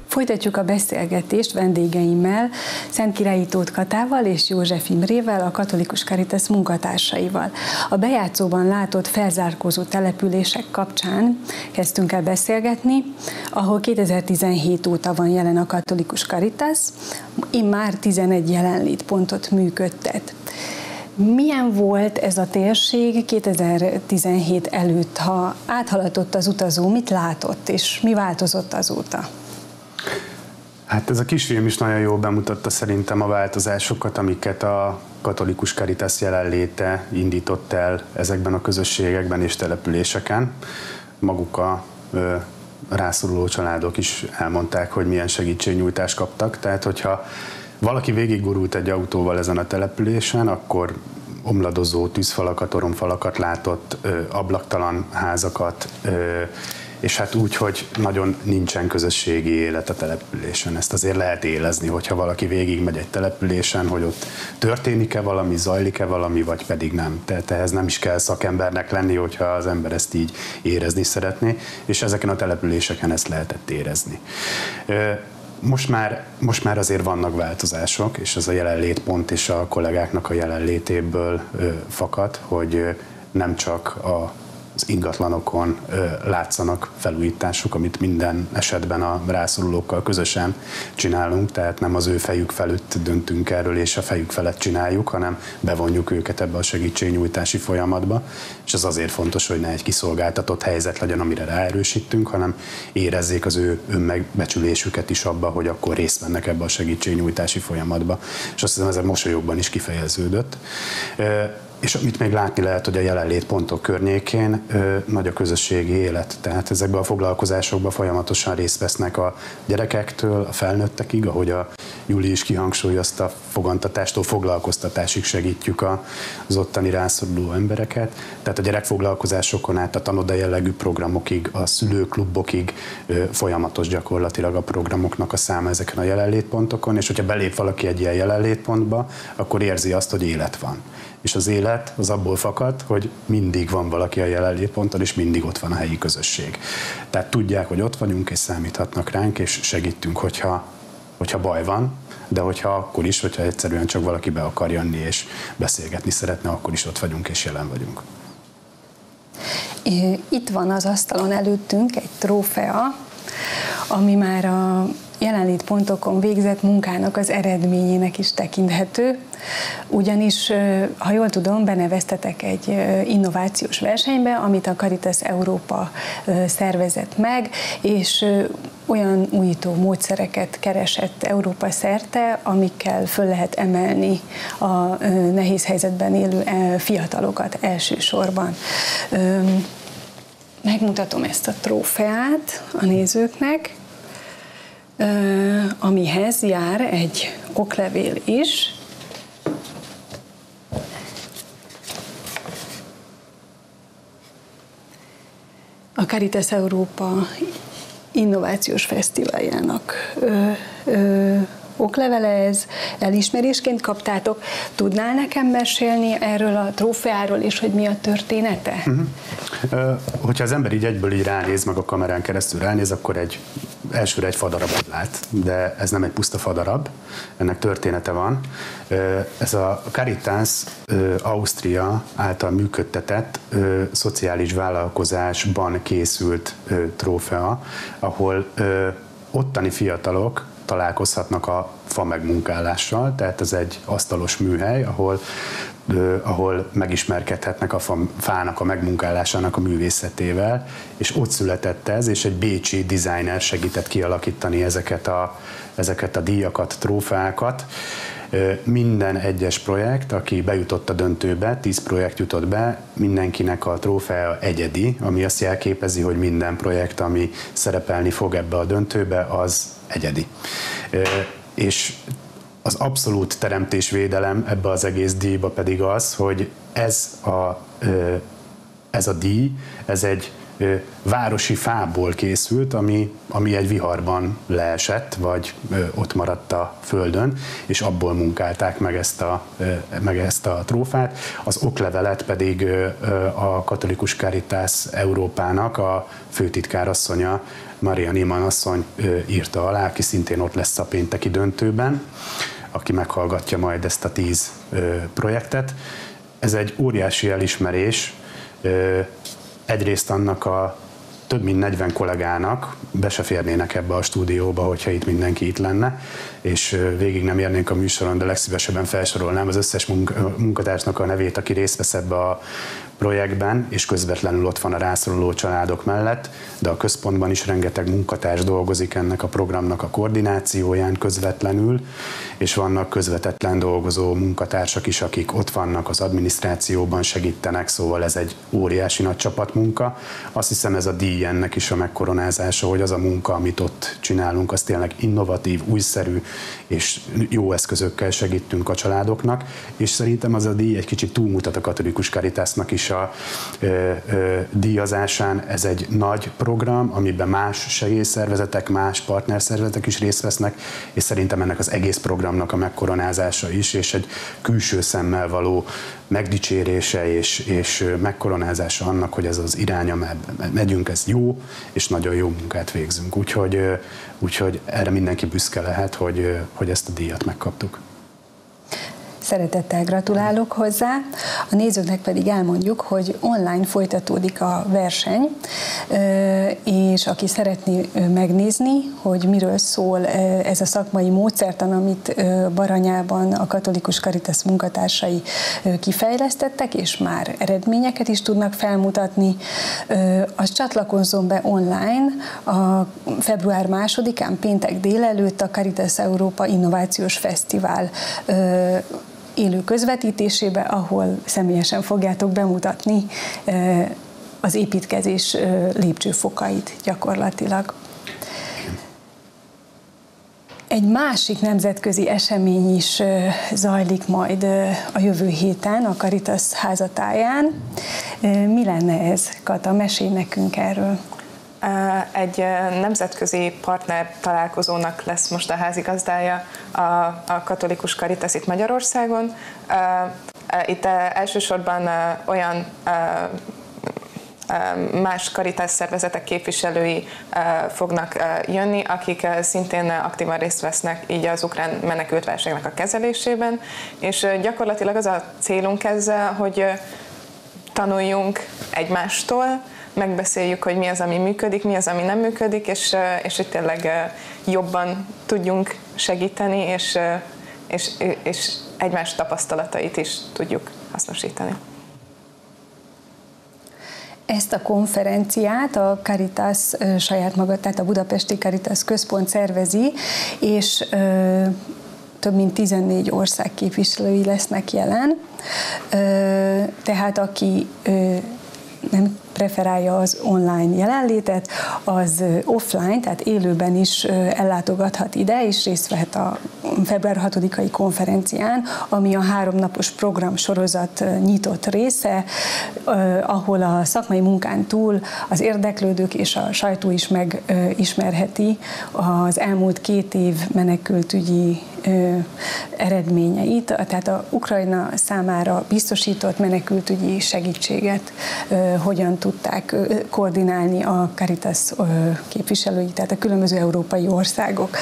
Folytatjuk a beszélgetést vendégeimmel, Szentkirályi Tóth Katával és József Imrével, a Katholikus Caritas munkatársaival. A bejátszóban látott felzárkózó települések kapcsán kezdtünk el beszélgetni, ahol 2017 óta van jelen a Katholikus Caritas, immár 11 jelenlétpontot működtet. Milyen volt ez a térség 2017 előtt, ha áthaladott az utazó, mit látott, és mi változott azóta? Hát ez a kisfilm is nagyon jól bemutatta szerintem a változásokat, amiket a Katholikus Caritas jelenléte indított el ezekben a közösségekben és településeken. Maguk a rászoruló családok is elmondták, hogy milyen segítségnyújtást kaptak. Tehát, hogyha valaki végiggurult egy autóval ezen a településen, akkor omladozó tűzfalakat, oromfalakat látott, ablaktalan házakat, és hát úgy, hogy nagyon nincsen közösségi élet a településen. Ezt azért lehet érezni, hogyha valaki végigmegy egy településen, hogy ott történik-e valami, zajlik-e valami, vagy pedig nem. Tehát ehhez nem is kell szakembernek lenni, hogyha az ember ezt így érezni szeretné, és ezeken a településeken ezt lehetett érezni. Most már azért vannak változások, és ez a jelenlétpont és a kollégáknak a jelenlétéből fakad, hogy nem csak az ingatlanokon látszanak felújítások, amit minden esetben a rászorulókkal közösen csinálunk, tehát nem az ő fejük felett döntünk erről, és a fejük felett csináljuk, hanem bevonjuk őket ebbe a segítségnyújtási folyamatba, és ez azért fontos, hogy ne egy kiszolgáltatott helyzet legyen, amire ráerősítünk, hanem érezzék az ő önmegbecsülésüket is abba, hogy akkor részt vennek ebbe a segítségnyújtási folyamatba. És azt hiszem, ez a mosolyokban is kifejeződött. És amit még látni lehet, hogy a jelenlétpontok környékén nagy a közösségi élet. Tehát ezekben a foglalkozásokban folyamatosan részt vesznek a gyerekektől a felnőttekig, ahogy a Júli is kihangsúlyozta, fogantatástól foglalkoztatásig segítjük az ottani rászoruló embereket. Tehát a gyerekfoglalkozásokon át a tanoda jellegű programokig, a szülőklubokig folyamatos gyakorlatilag a programoknak a száma ezeken a jelenlétpontokon, és hogyha belép valaki egy ilyen jelenlétpontba, akkor érzi azt, hogy élet van. És az élet az abból fakad, hogy mindig van valaki a jelenlétponton, és mindig ott van a helyi közösség. Tehát tudják, hogy ott vagyunk, és számíthatnak ránk, és segítünk, hogyha baj van, de akkor is, hogyha egyszerűen csak valaki be akar jönni, és beszélgetni szeretne, akkor is ott vagyunk, és jelen vagyunk. Itt van az asztalon előttünk egy trófea, ami már a jelenlétpontokon végzett munkának az eredményének is tekinthető, ugyanis, ha jól tudom, beneveztetek egy innovációs versenybe, amit a Caritas Európa szervezett meg, és olyan újító módszereket keresett Európa szerte, amikkel föl lehet emelni a nehéz helyzetben élő fiatalokat elsősorban. Megmutatom ezt a trófeát a nézőknek, amihez jár egy oklevél is. A Caritas Európa Innovációs Fesztiváljának oklevele ez, elismerésként kaptátok. Tudnál nekem mesélni erről a trófeáról, és hogy mi a története? Hogyha az ember így egyből így ránéz, meg a kamerán keresztül ránéz, akkor elsőre egy fadarabot lát, de ez nem egy puszta fadarab, ennek története van. Ez a Caritas Ausztria által működtetett szociális vállalkozásban készült trófea, ahol ottani fiatalok találkozhatnak a fa megmunkálással, tehát ez egy asztalos műhely, ahol megismerkedhetnek a fának a megmunkálásának a művészetével, és ott született ez, és egy bécsi designer segített kialakítani ezeket a díjakat, trófeákat. Minden egyes projekt, aki bejutott a döntőbe, 10 projekt jutott be, mindenkinek a trófea egyedi, ami azt jelképezi, hogy minden projekt, ami szerepelni fog ebbe a döntőbe, az egyedi. És az abszolút teremtésvédelem ebbe az egész díjba pedig az, hogy ez a díj, ez egy városi fából készült, ami egy viharban leesett, vagy ott maradt a földön, és abból munkálták meg ezt a trófát. Az oklevelet pedig a Katolikus Caritas Európának a főtitkárasszonya, Maria Niemann asszony írta alá, aki szintén ott lesz a pénteki döntőben, aki meghallgatja majd ezt a 10 projektet. Ez egy óriási elismerés, egyrészt annak a több mint 40 kollégának, be se férnének ebbe a stúdióba, hogyha itt mindenki itt lenne, és végig nem érnénk a műsoron, de legszívesebben felsorolnám az összes munkatársnak a nevét, aki részt vesz ebbe a projektben, és közvetlenül ott van a rászoruló családok mellett, de a központban is rengeteg munkatárs dolgozik ennek a programnak a koordinációján közvetlenül, és vannak közvetetlen dolgozó munkatársak is, akik ott vannak az adminisztrációban, segítenek, szóval ez egy óriási nagy csapatmunka. Azt hiszem, ez a díj ennek is a megkoronázása, hogy az a munka, amit ott csinálunk, az tényleg innovatív, újszerű, és jó eszközökkel segítünk a családoknak, és szerintem az a díj egy kicsit túlmutat a Katolikus Caritasnak is a díjazásán. Ez egy nagy program, amiben más segélyszervezetek, más partnerszervezetek is részt vesznek, és szerintem ennek az egész programnak a megkoronázása is, és egy külső szemmel való megdicsérése és megkoronázása annak, hogy ez az irány, amelyben megyünk, ez jó, és nagyon jó munkát végzünk. Úgyhogy erre mindenki büszke lehet, hogy ezt a díjat megkaptuk. Szeretettel gratulálok hozzá. A nézőknek pedig elmondjuk, hogy online folytatódik a verseny, és aki szeretné megnézni, hogy miről szól ez a szakmai módszertan, amit Baranyában a Katolikus Caritas munkatársai kifejlesztettek, és már eredményeket is tudnak felmutatni, az csatlakozzon be online a február 2-án péntek délelőtt a Caritas Európa Innovációs Fesztivál élő közvetítésébe, ahol személyesen fogjátok bemutatni az építkezés lépcsőfokait gyakorlatilag. Egy másik nemzetközi esemény is zajlik majd a jövő héten a Caritas házatáján. Mi lenne ez, Kata? Mesélj nekünk erről. Egy nemzetközi partner találkozónak lesz most a házigazdája a Katolikus Caritas itt Magyarországon. Itt elsősorban olyan más Caritas szervezetek képviselői fognak jönni, akik szintén aktívan részt vesznek így az ukrán menekültválságnak a kezelésében, és gyakorlatilag az a célunk ezzel, hogy tanuljunk egymástól, megbeszéljük, hogy mi az, ami működik, mi az, ami nem működik, és hogy tényleg jobban tudjunk segíteni, és egymás tapasztalatait is tudjuk hasznosítani. Ezt a konferenciát a Caritas saját maga, tehát a Budapesti Caritas Központ szervezi, és több mint 14 ország képviselői lesznek jelen. Tehát aki nem preferálja az online jelenlétet, az offline, tehát élőben is ellátogathat ide, és részt vehet a február 6-ai konferencián, ami a 3 napos programsorozat nyitott része, ahol a szakmai munkán túl az érdeklődők és a sajtó is megismerheti az elmúlt 2 év menekültügyi eredményeit, tehát a Ukrajna számára biztosított menekültügyi segítséget hogyan tudták koordinálni a Caritas képviselői, tehát a különböző európai országok.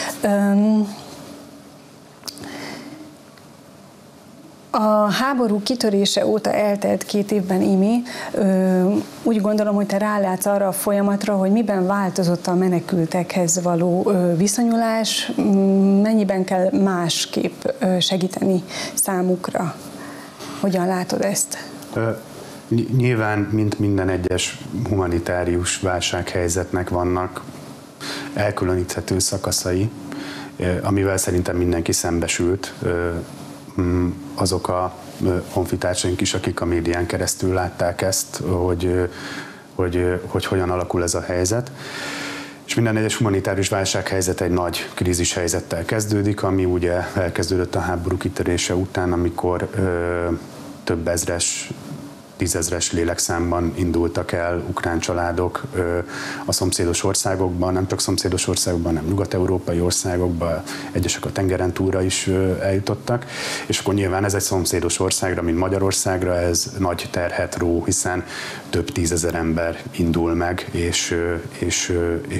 A háború kitörése óta eltelt 2 évben, Imi, úgy gondolom, hogy te rálátsz arra a folyamatra, hogy miben változott a menekültekhez való viszonyulás, mennyiben kell másképp segíteni számukra. Hogyan látod ezt? Nyilván, mint minden egyes humanitárius válsághelyzetnek vannak elkülöníthető szakaszai, amivel szerintem mindenki szembesült. Azok a honfitársaink is, akik a médián keresztül látták ezt, hogy hogyan alakul ez a helyzet. És minden egyes humanitárius válsághelyzet egy nagy krízishelyzettel kezdődik, ami ugye elkezdődött a háború kitörése után, amikor több ezres 10 000-es lélekszámban indultak el ukrán családok a szomszédos országokban, nem csak szomszédos országokban, hanem nyugat-európai országokban, egyesek a tengeren túlra is eljutottak, és akkor nyilván ez egy szomszédos országra, mint Magyarországra, ez nagy terhet ró, hiszen több 10 000 ember indul meg, és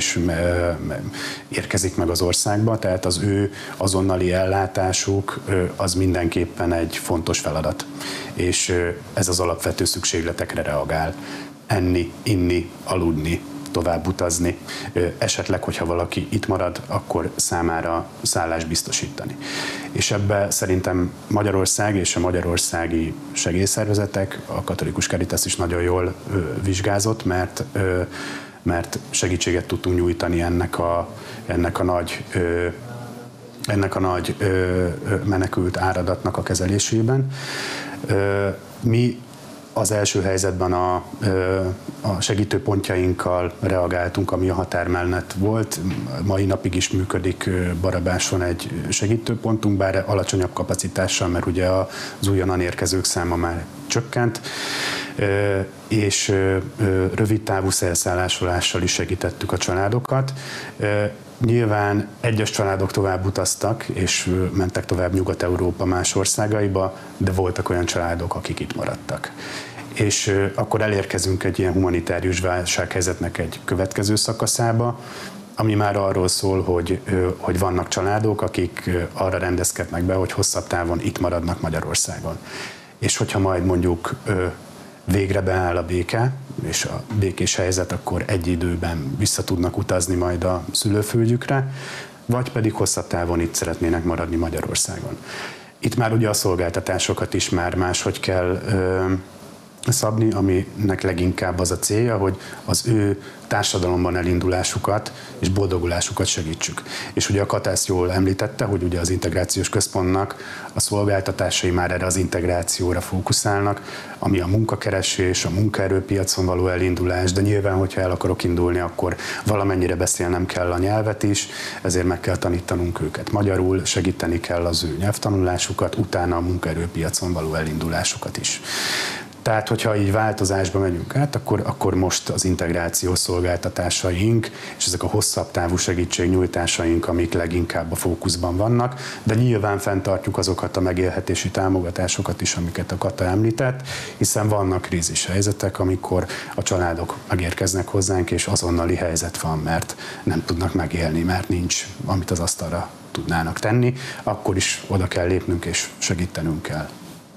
érkezik meg az országba, tehát az ő azonnali ellátásuk az mindenképpen egy fontos feladat, és ez az alapvető szükségletekre reagál. Enni, inni, aludni, tovább utazni, esetleg, hogyha valaki itt marad, akkor számára szállást biztosítani. És ebbe szerintem Magyarország és a magyarországi segélyszervezetek, a Katolikus Caritas is nagyon jól vizsgázott, mert segítséget tudtunk nyújtani ennek a nagy menekült áradatnak a kezelésében. Mi az első helyzetben a segítőpontjainkkal reagáltunk, ami a határ mellett volt. Mai napig is működik Barabáson egy segítőpontunk, bár alacsonyabb kapacitással, mert ugye az újonnan érkezők száma már csökkent, és rövid távú elszállásolással is segítettük a családokat. Nyilván egyes családok tovább utaztak, és mentek tovább Nyugat-Európa más országaiba, de voltak olyan családok, akik itt maradtak. És akkor elérkezünk egy ilyen humanitárius válsághelyzetnek egy következő szakaszába, ami már arról szól, hogy vannak családok, akik arra rendezkednek be, hogy hosszabb távon itt maradnak Magyarországon. És hogyha majd mondjuk végre beáll a béke, és a békés helyzet, akkor egy időben vissza tudnak utazni majd a szülőföldjükre, vagy pedig hosszabb távon itt szeretnének maradni Magyarországon. Itt már ugye a szolgáltatásokat is már máshogy kell szabni, aminek leginkább az a célja, hogy az ő társadalomban elindulásukat és boldogulásukat segítsük. És ugye a Katász jól említette, hogy ugye az integrációs központnak a szolgáltatásai már erre az integrációra fókuszálnak, ami a munkakeresés, a munkaerőpiacon való elindulás, de nyilván, hogyha el akarok indulni, akkor valamennyire beszélnem kell a nyelvet is, ezért meg kell tanítanunk őket magyarul, segíteni kell az ő nyelvtanulásukat, utána a munkaerőpiacon való elindulásukat is. Tehát, hogyha így változásba megyünk át, akkor most az integrációs szolgáltatásaink és ezek a hosszabb távú segítségnyújtásaink, amik leginkább a fókuszban vannak, de nyilván fenntartjuk azokat a megélhetési támogatásokat is, amiket a Kata említett, hiszen vannak krízis helyzetek, amikor a családok megérkeznek hozzánk, és azonnali helyzet van, mert nem tudnak megélni, mert nincs, amit az asztalra tudnának tenni, akkor is oda kell lépnünk és segítenünk kell.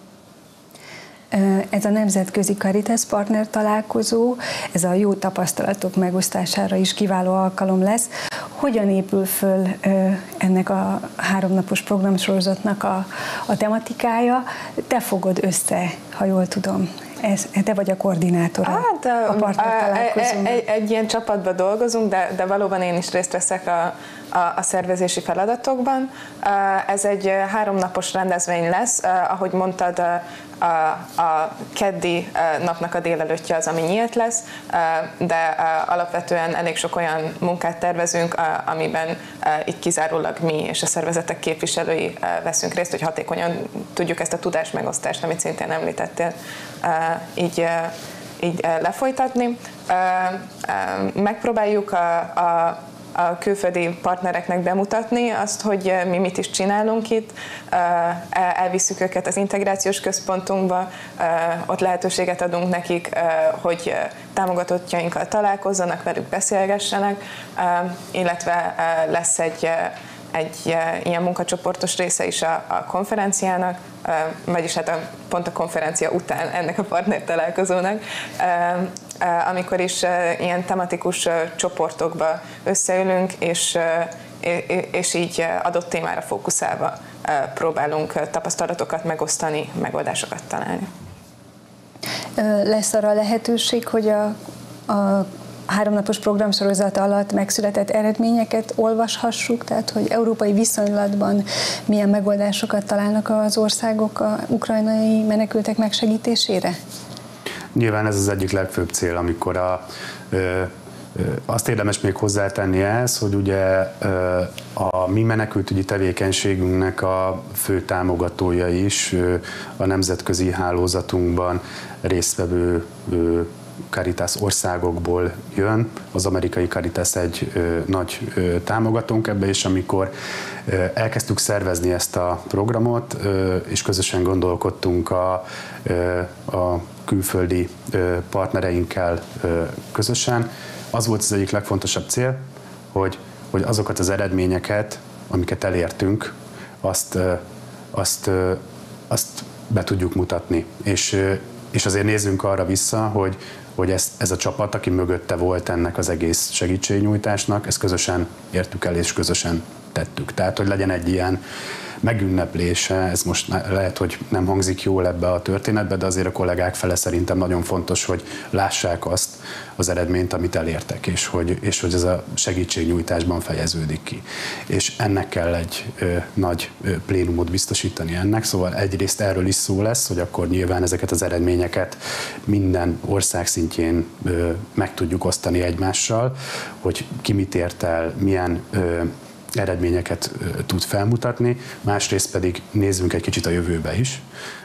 Ez a nemzetközi Caritas partner találkozó, ez a jó tapasztalatok megosztására is kiváló alkalom lesz. Hogyan épül föl ennek a 3 napos programsorozatnak a tematikája? Te fogod össze, ha jól tudom. Te vagy a koordinátora a partner találkozónak. Egy ilyen csapatban dolgozunk, de valóban én is részt veszek a szervezési feladatokban. Ez egy 3 napos rendezvény lesz, ahogy mondtad, a keddi napnak a délelőttje az, ami nyílt lesz, de alapvetően elég sok olyan munkát tervezünk, amiben itt kizárólag mi és a szervezetek képviselői veszünk részt, hogy hatékonyan tudjuk ezt a tudásmegosztást, amit szintén említettél, így lefolytatni. Megpróbáljuk a külföldi partnereknek bemutatni azt, hogy mi mit is csinálunk itt, elvisszük őket az integrációs központunkba, ott lehetőséget adunk nekik, hogy támogatottjainkkal találkozzanak, velük beszélgessenek, illetve lesz egy ilyen munkacsoportos része is a konferenciának, vagyis hát pont a konferencia után ennek a partner találkozónak, amikor is ilyen tematikus csoportokba összeülünk, és így adott témára fókuszálva próbálunk tapasztalatokat megosztani, megoldásokat találni. Lesz arra lehetőség, hogy a 3 napos programsorozat alatt megszületett eredményeket olvashassuk, tehát hogy európai viszonylatban milyen megoldásokat találnak az országok a ukrajnai menekültek megsegítésére? Nyilván ez az egyik legfőbb cél, amikor a Azt érdemes még hozzátenni ehhez, hogy ugye a mi menekültügyi tevékenységünknek a fő támogatója is a nemzetközi hálózatunkban résztvevő Caritas országokból jön. Az amerikai Caritas egy nagy támogatónk ebbe, és amikor elkezdtük szervezni ezt a programot, és közösen gondolkodtunk a külföldi partnereinkkel közösen, az volt az egyik legfontosabb cél, hogy azokat az eredményeket, amiket elértünk, azt be tudjuk mutatni. És azért nézzünk arra vissza, hogy ez a csapat, aki mögötte volt ennek az egész segítségnyújtásnak, ezt közösen értük el és közösen tettük. Tehát, hogy legyen egy ilyen megünneplése, ez most lehet, hogy nem hangzik jól ebbe a történetbe, de azért a kollégák fele szerintem nagyon fontos, hogy lássák azt az eredményt, amit elértek, és hogy ez a segítségnyújtásban fejeződik ki. És ennek kell egy nagy plénumot biztosítani ennek, szóval egyrészt erről is szó lesz, hogy akkor nyilván ezeket az eredményeket minden ország szintjén meg tudjuk osztani egymással, hogy ki mit ért el, milyen eredményeket tud felmutatni, másrészt pedig nézzünk egy kicsit a jövőbe is,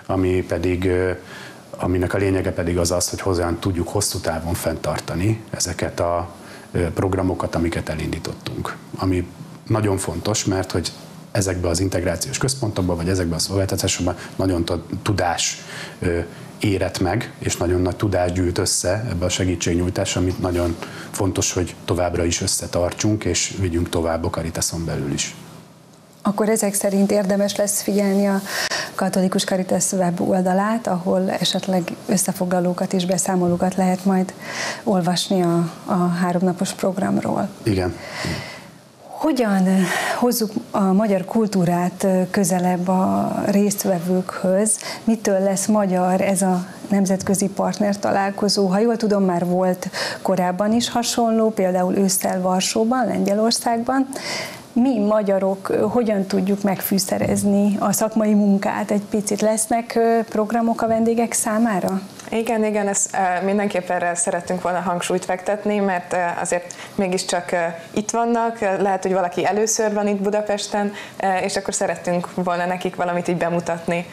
aminek a lényege pedig az, hogy hogyan tudjuk hosszú távon fenntartani ezeket a programokat, amiket elindítottunk. Ami nagyon fontos, mert hogy ezekben az integrációs központokban, vagy ezekben a szolgáltatásokban nagyon tudás érett meg, és nagyon nagy tudás gyűlt össze ebbe a segítségnyújtásra, amit nagyon fontos, hogy továbbra is összetartsunk, és vigyünk tovább a Caritason belül is. Akkor ezek szerint érdemes lesz figyelni a Katolikus Caritas web oldalát, ahol esetleg összefoglalókat és beszámolókat lehet majd olvasni a 3 napos programról. Igen. Hogyan hozzuk a magyar kultúrát közelebb a résztvevőkhöz? Mitől lesz magyar ez a nemzetközi partner találkozó? Ha jól tudom, már volt korábban is hasonló, például ősszel Varsóban, Lengyelországban. Mi magyarok hogyan tudjuk megfűszerezni a szakmai munkát? Egy picit lesznek programok a vendégek számára? Igen, ezt mindenképp erre szerettünk volna hangsúlyt fektetni, mert azért mégiscsak itt vannak, lehet, hogy valaki először van itt Budapesten, és akkor szerettünk volna nekik valamit így bemutatni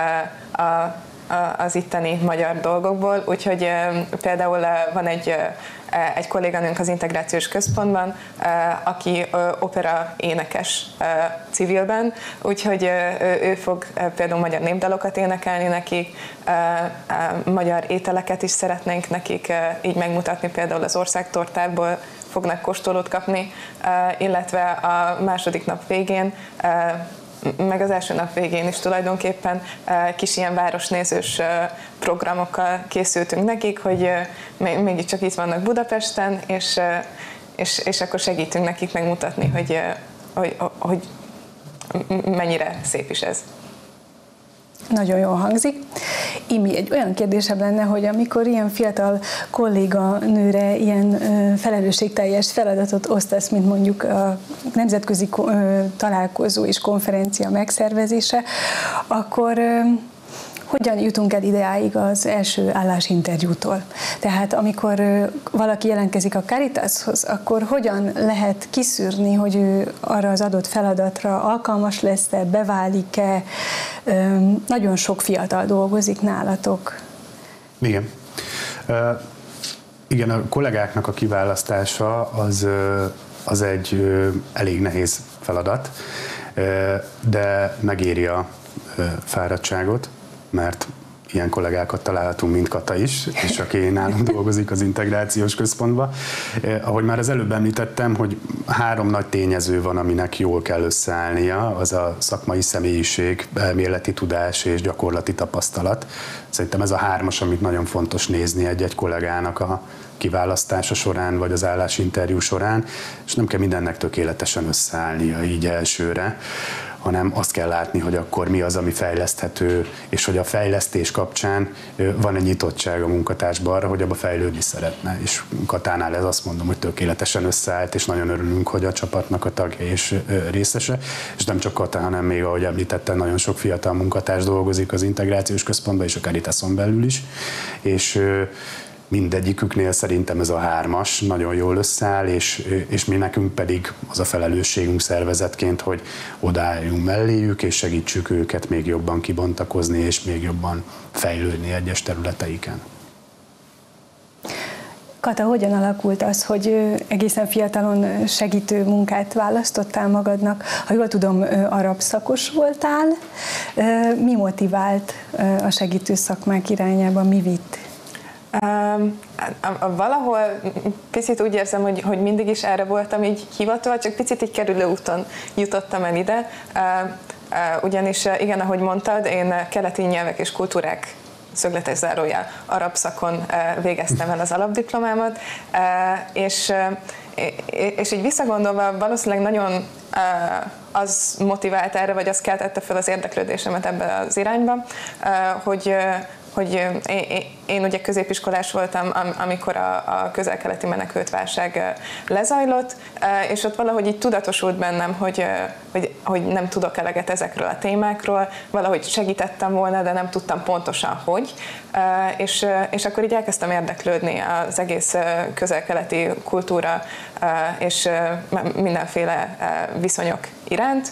az itteni magyar dolgokból, úgyhogy például van egy kolléganőnk az Integrációs Központban, aki opera énekes civilben, úgyhogy ő fog például magyar népdalokat énekelni nekik, magyar ételeket is szeretnénk nekik így megmutatni, például az országtortából fognak kóstolót kapni, illetve a második nap végén, meg az első nap végén is tulajdonképpen kis ilyen városnézős programokkal készültünk nekik, hogy mégiscsak itt vannak Budapesten, és akkor segítünk nekik megmutatni, hogy mennyire szép is ez. Nagyon jól hangzik. Imi, egy olyan kérdésem lenne, hogy amikor ilyen fiatal kolléganőre ilyen felelősségteljes feladatot osztasz, mint mondjuk a nemzetközi találkozó és konferencia megszervezése, akkor hogyan jutunk el ideáig az első állásinterjútól? Tehát amikor valaki jelentkezik a Caritashoz, akkor hogyan lehet kiszűrni, hogy ő arra az adott feladatra alkalmas lesz-e, beválik-e? Nagyon sok fiatal dolgozik nálatok. Igen. Igen, a kollégáknak a kiválasztása az egy elég nehéz feladat, de megéri a fáradtságot, mert ilyen kollégákat találhatunk, mint Kata is, és aki nálunk dolgozik az Integrációs Központban. Ahogy már az előbb említettem, hogy 3 nagy tényező van, aminek jól kell összeállnia, az a szakmai személyiség, elméleti tudás és gyakorlati tapasztalat. Szerintem ez a 3-as, amit nagyon fontos nézni egy-egy kollégának a kiválasztása során, vagy az állásinterjú során, és nem kell mindennek tökéletesen összeállnia így elsőre, hanem azt kell látni, hogy akkor mi az, ami fejleszthető, és hogy a fejlesztés kapcsán van egy nyitottság a munkatársban arra, hogy abba fejlődni szeretne. És Katánál ez azt mondom, hogy tökéletesen összeállt, és nagyon örülünk, hogy a csapatnak a tagja és részese. És nem csak Kata, hanem még, ahogy említettem, nagyon sok fiatal munkatárs dolgozik az Integrációs Központban és a Caritason belül is. És mindegyiküknél szerintem ez a 3-as nagyon jól összeáll, és mi nekünk pedig az a felelősségünk szervezetként, hogy odaálljunk melléjük, és segítsük őket még jobban kibontakozni, és még jobban fejlődni egyes területeiken. Kata, hogyan alakult az, hogy egészen fiatalon segítő munkát választottál magadnak? Ha jól tudom, arab szakos voltál. Mi motivált a segítő szakmák irányába, mi vitt? Valahol picit úgy érzem, hogy mindig is erre voltam így hivatva, csak picit így kerülő úton jutottam el ide. Ugyanis igen, ahogy mondtad, én keleti nyelvek és kultúrák szögletes zárójel arab szakon végeztem el az alapdiplomámat, és így visszagondolva valószínűleg nagyon az motivált erre, vagy az keltette fel az érdeklődésemet ebbe az irányba, hogy én ugye középiskolás voltam, amikor a közel-keleti menekültválság lezajlott, és ott valahogy így tudatosult bennem, hogy nem tudok eleget ezekről a témákról, valahogy segítettem volna, de nem tudtam pontosan hogy, és akkor így elkezdtem érdeklődni az egész közel-keleti kultúra és mindenféle viszonyok iránt,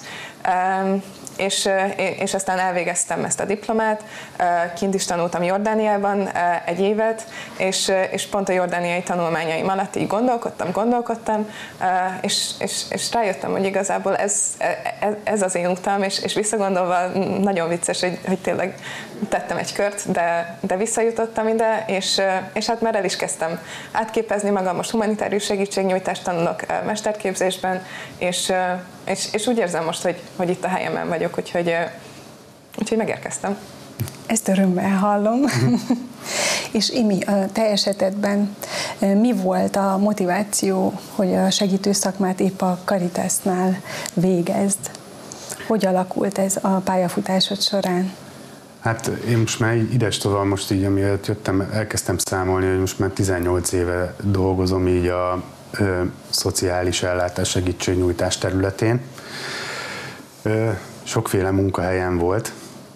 és aztán elvégeztem ezt a diplomát, kint is tanultam Jordániában 1 évet, és pont a jordániai tanulmányaim alatt így gondolkodtam, és rájöttem, hogy igazából ez az én utam, és visszagondolva nagyon vicces, hogy tényleg tettem egy kört, de visszajutottam ide, és hát már el is kezdtem átképezni magam, most humanitárius segítségnyújtást tanulok mesterképzésben, és úgy érzem most, hogy itt a helyemen vagyok, úgyhogy megérkeztem. Ezt örömmel hallom. És Imi, a te esetedben mi volt a motiváció, hogy a segítő szakmát épp a Caritasnál végezd? Hogy alakult ez a pályafutásod során? Hát én most már idestova, most így amiatt jöttem, elkezdtem számolni, hogy most már 18 éve dolgozom így a szociális ellátás segítségnyújtás területén. Sokféle munkahelyen volt,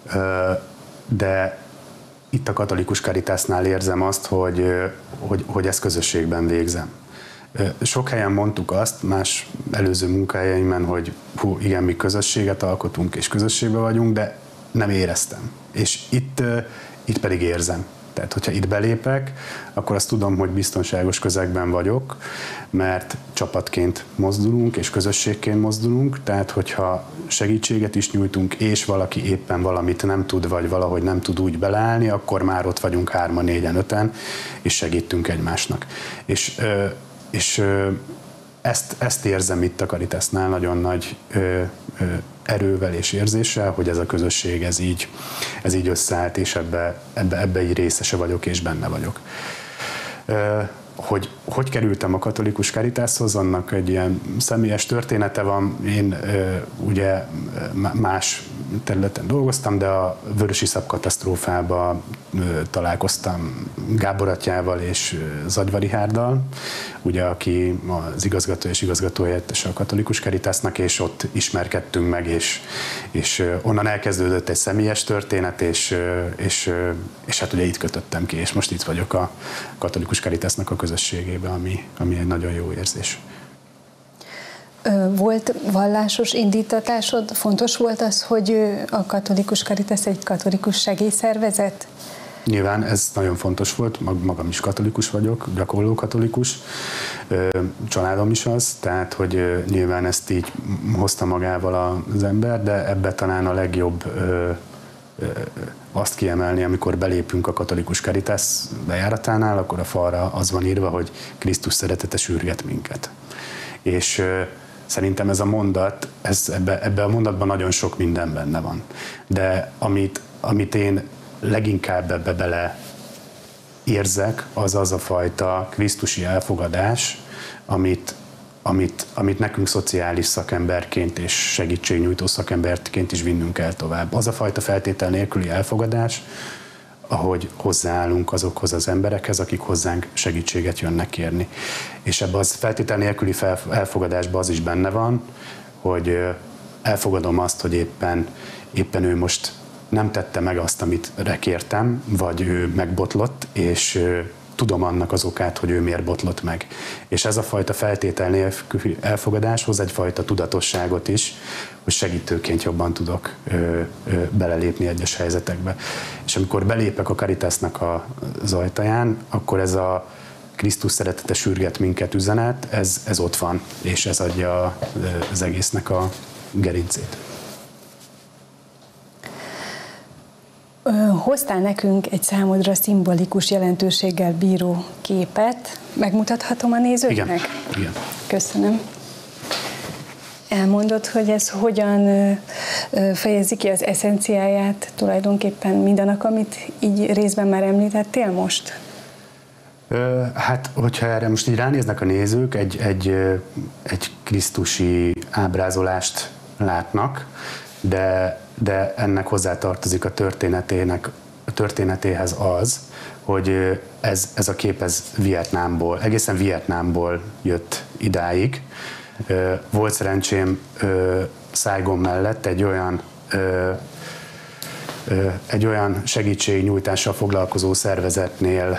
de itt a Katolikus Caritasnál érzem azt, hogy ezt közösségben végzem. Sok helyen mondtuk azt, más előző munkahelyeimen, hogy igen, mi közösséget alkotunk és közösségben vagyunk, de nem éreztem. És itt pedig érzem. Tehát, hogyha itt belépek, akkor azt tudom, hogy biztonságos közegben vagyok, mert csapatként mozdulunk és közösségként mozdulunk, tehát hogyha segítséget is nyújtunk, és valaki éppen valamit nem tud, vagy valahogy nem tud úgy beleállni, akkor már ott vagyunk 3-an, 4-en, 5-en, és segítünk egymásnak. És ezt érzem itt a Caritasnál nagyon nagy erővel és érzéssel, hogy ez a közösség ez így összeállt, és ebbe így részese vagyok, és benne vagyok. Hogy kerültem a Katolikus Caritashoz, annak egy ilyen személyes története van. Én ugye más területen dolgoztam, de a vörösiszap katasztrófában találkoztam Gábor atyával és Zagyva Richárddal, ugye, aki az igazgató és igazgatóhelyettes a Katolikus Caritasnak, és ott ismerkedtünk meg, és onnan elkezdődött egy személyes történet, és hát ugye itt kötöttem ki, és most itt vagyok a Katolikus Caritasnak a közösségében, ami egy nagyon jó érzés. Volt vallásos indítatásod? Fontos volt az, hogy a Katolikus Caritas egy katolikus segélyszervezet? Nyilván ez nagyon fontos volt, magam is katolikus vagyok, gyakorló katolikus, családom is az, tehát hogy nyilván ezt így hozta magával az ember, de ebbe talán a legjobb azt kiemelni, amikor belépünk a Katolikus Caritas bejáratánál, akkor a falra az van írva, hogy Krisztus szeretete sürget minket. És szerintem ez a mondat, ebbe a mondatban nagyon sok minden benne van. De amit én leginkább ebbe bele érzek, az a fajta krisztusi elfogadás, amit nekünk szociális szakemberként és segítségnyújtó szakemberként is vinnünk kell tovább. Az a fajta feltétel nélküli elfogadás, ahogy hozzáállunk azokhoz az emberekhez, akik hozzánk segítséget jönnek kérni. És ebben az feltétel nélküli elfogadásban az is benne van, hogy elfogadom azt, hogy éppen ő most nem tette meg azt, amit kértem, vagy ő megbotlott, és tudom annak az okát, hogy ő miért botlott meg. És ez a fajta feltétel nélküli elfogadás hoz egyfajta tudatosságot is, hogy segítőként jobban tudok belelépni egyes helyzetekbe. És amikor belépek a Caritasnak az ajtaján, akkor ez a Krisztus szeretete sürget minket üzenet, ez ott van, és ez adja az egésznek a gerincét. Hoztál nekünk egy számodra szimbolikus jelentőséggel bíró képet. Megmutathatom a nézőknek? Igen. Köszönöm. Elmondod, hogy ez hogyan fejezi ki az eszenciáját tulajdonképpen mindannak, amit így részben már említettél most? Hát, hogyha erre most így ránéznek a nézők, egy krisztusi ábrázolást látnak, de ennek hozzátartozik a történetéhez az, hogy ez a kép egészen Vietnámból jött idáig. Volt szerencsém Saigon mellett egy olyan segítségnyújtással foglalkozó szervezetnél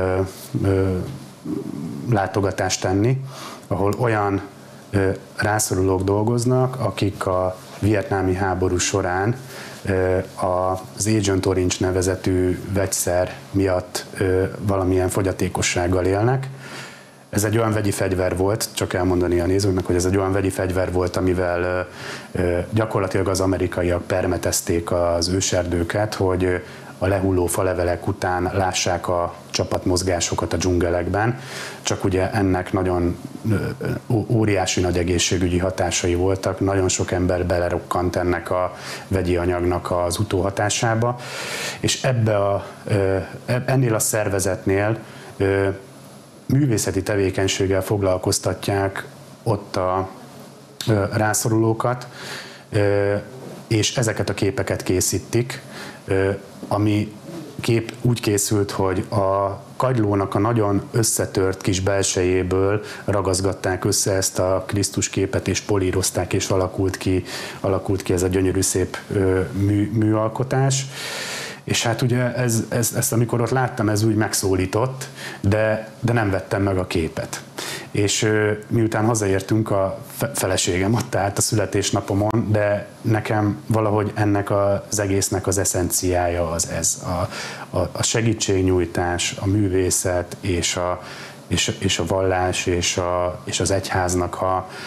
látogatást tenni, ahol olyan rászorulók dolgoznak, akik a vietnámi háború során az Agent Orange nevezetű vegyszer miatt valamilyen fogyatékossággal élnek. Ez egy olyan vegyi fegyver volt, csak elmondani a nézőknek, hogy ez egy olyan vegyi fegyver volt, amivel gyakorlatilag az amerikaiak permetezték az őserdőket, hogy a lehulló falevelek után lássák a csapatmozgásokat a dzsungelekben, csak ugye ennek nagyon óriási nagy egészségügyi hatásai voltak, nagyon sok ember belerokkant ennek a vegyi anyagnak az utóhatásába, és ennél a szervezetnél művészeti tevékenységgel foglalkoztatják ott a rászorulókat, és ezeket a képeket készítik, ami kép úgy készült, hogy a kagylónak a nagyon összetört kis belsejéből ragaszgatták össze ezt a Krisztus képet, és polírozták, és alakult ki ez a gyönyörű szép műalkotás. És hát ugye ezt amikor ott láttam, ez úgy megszólított, de nem vettem meg a képet. És miután hazaértünk, a feleségem ott állt a születésnapomon, de nekem valahogy ennek az egésznek az eszenciája az ez. A segítségnyújtás, a művészet és a vallás és az egyháznak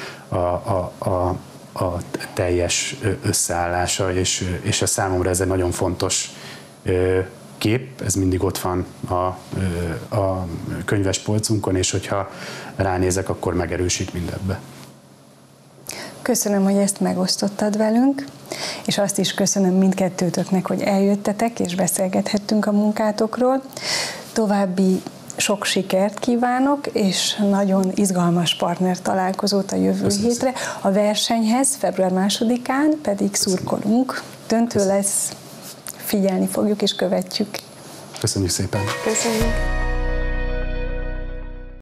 a teljes összeállása, és a számomra ez egy nagyon fontos kép, ez mindig ott van a könyvespolcunkon, és hogyha ránézek, akkor megerősít mindebbe. Köszönöm, hogy ezt megosztottad velünk, és azt is köszönöm mindkettőtöknek, hogy eljöttetek, és beszélgethettünk a munkátokról. További sok sikert kívánok, és nagyon izgalmas partner találkozót a jövő hétre. A versenyhez február 2-án pedig szurkolunk. Döntő lesz, figyelni fogjuk és követjük. Köszönjük szépen! Köszönjük!